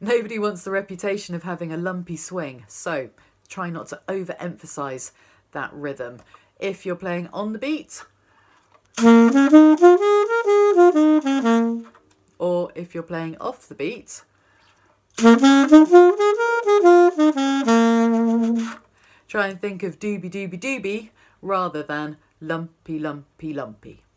Nobody wants the reputation of having a lumpy swing, so try not to overemphasize that rhythm. If you're playing on the beat, or if you're playing off the beat, try and think of doobie doobie doobie rather than lumpy lumpy lumpy.